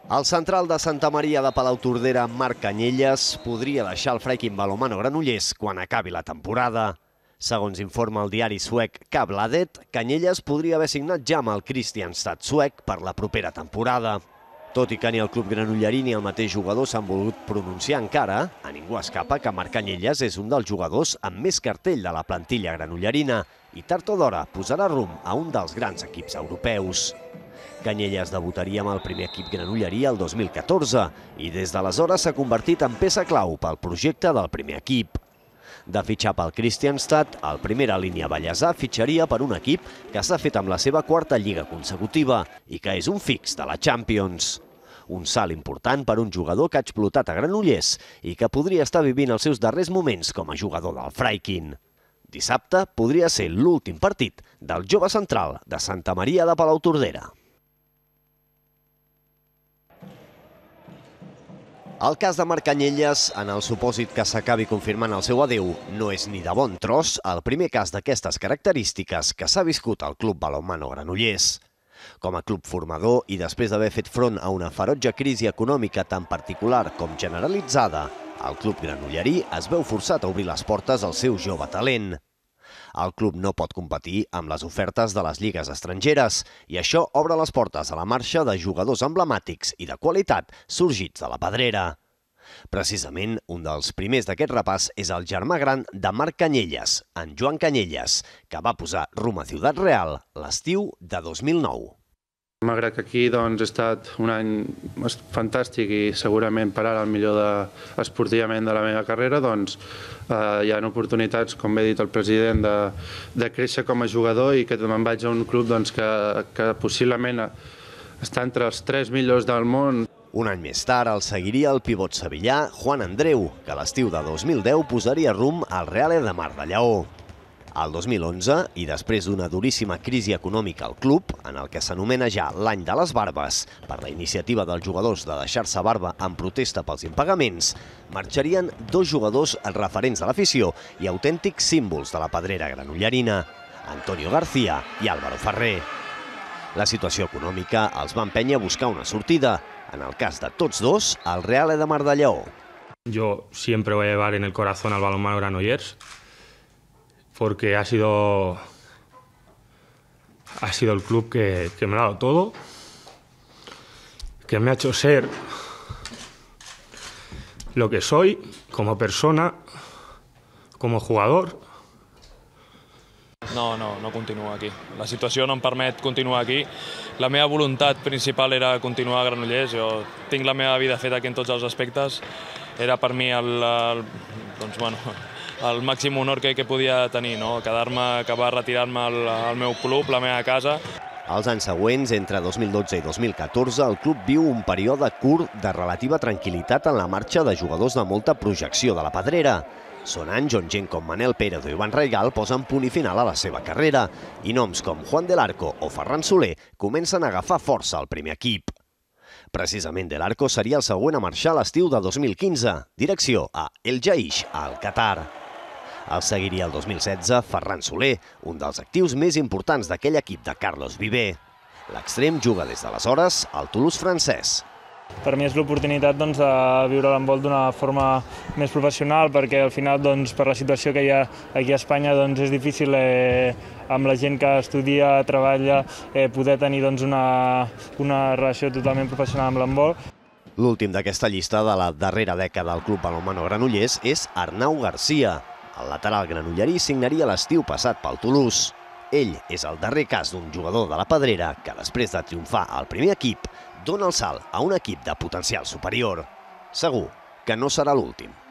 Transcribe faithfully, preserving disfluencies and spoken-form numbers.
El central de Santa Maria de Palautordera, Marc Canyelles, podria deixar el Freikin Balonmano Granollers quan acabi la temporada. Segons informa el diari suec Kabladet, Canyelles podria haver signat ja amb el Kristianstad suec per la propera temporada. Tot i que ni el club granollerí ni el mateix jugador s'han volgut pronunciar encara, a ningú escapa que Marc Canyelles és un dels jugadors amb més cartell de la plantilla granollerina i tard o d'hora posarà rumb a un dels grans equips europeus. Canyelles debutaria amb el primer equip granollerí el dos mil catorze i des d'aleshores s'ha convertit en peça clau pel projecte del primer equip. De fitxar pel Kristianstad, el primera línia ballesà fitxaria per un equip que s'ha fet amb la seva quarta lliga consecutiva i que és un fix de la Champions. Un salt important per un jugador que ha explotat a Granollers i que podria estar vivint els seus darrers moments com a jugador del Freikin. Dissabte podria ser l'últim partit del jove central de Santa Maria de Palautordera. El cas de Marc Canyelles, en el supòsit que s'acabi confirmant el seu adéu, no és ni de bon tros el primer cas d'aquestes característiques que s'ha viscut al Club Balonmano Granollers. Com a club formador i després d'haver fet front a una ferotge crisi econòmica tan particular com generalitzada, el club granollerí es veu forçat a obrir les portes al seu jove talent. El club no pot competir amb les ofertes de les lligues estrangeres i això obre les portes a la marxa de jugadors emblemàtics i de qualitat sorgits de la pedrera. Precisament, un dels primers d'aquest repàs és el germà gran de Marc Canyelles, en Joan Canyelles, que va posar rumb a Ciutat Real l'estiu de dos mil nou. Malgrat que aquí doncs, ha estat un any fantàstic i segurament per ara el millor de, esportivament de la meva carrera, doncs, eh, hi ha oportunitats, com bé dit el president, de, de créixer com a jugador i que me'n vaig a un club doncs, que, que possiblement està entre els tres millors del món. Un any més tard el seguiria el pivot sevillà Juan Andreu, que a l'estiu de dos mil deu posaria rumb al Real de Mar de Lleó. El dos mil onze, i després d'una duríssima crisi econòmica al club, en el que s'anomena ja l'any de les barbes, per la iniciativa dels jugadors de deixar-se barba en protesta pels impagaments, marxarien dos jugadors referents de l'afició i autèntics símbols de la pedrera granollerina, Antonio García i Álvaro Ferrer. La situació econòmica els va empènyer a buscar una sortida, en el cas de tots dos, al Real de Mar de Lleó. Yo siempre voy a llevar en el corazón al balonmano Granollers, porque ha sido, ha sido el club que, que me ha dado todo, que me ha hecho ser lo que soy como persona, como jugador. No, no, no continuo aquí. La situació no em permet continuar aquí. La meva voluntat principal era continuar a Granollers. Jo tinc la meva vida feta aquí en tots els aspectes. Era per mi el, el, doncs, bueno, el màxim honor que, que podia tenir, no? Quedar-me, acabar retirar-me al, al meu club, la meva casa. Els anys següents, entre dos mil dotze i dos mil catorze, el club viu un període curt de relativa tranquil·litat en la marxa de jugadors de molta projecció de la pedrera. Són anys on gent com Manel Pérez o Ivan Raigal posen punt i final a la seva carrera i noms com Juan del Arco o Ferran Soler comencen a agafar força al primer equip. Precisament Del Arco seria el següent a marxar a l'estiu de dos mil quinze, direcció a El Jaish, al Qatar. El seguiria el dos mil setze Ferran Soler, un dels actius més importants d'aquell equip de Carlos Viver. L'extrem juga des d'aleshores al Toulouse francès. Per mi és l'oportunitat doncs, de viure l'handbol d'una forma més professional, perquè al final, doncs, per la situació que hi ha aquí a Espanya, doncs, és difícil eh, amb la gent que estudia, treballa, eh, poder tenir doncs, una, una relació totalment professional amb l'handbol. L'últim d'aquesta llista de la darrera dècada del Club Balonmano Granollers és Arnau Garcia. El lateral granollerí signaria l'estiu passat pel Toulouse. Ell és el darrer cas d'un jugador de la pedrera que, després de triomfar al primer equip, dona el salt a un equip de potencial superior. Segur que no serà l'últim.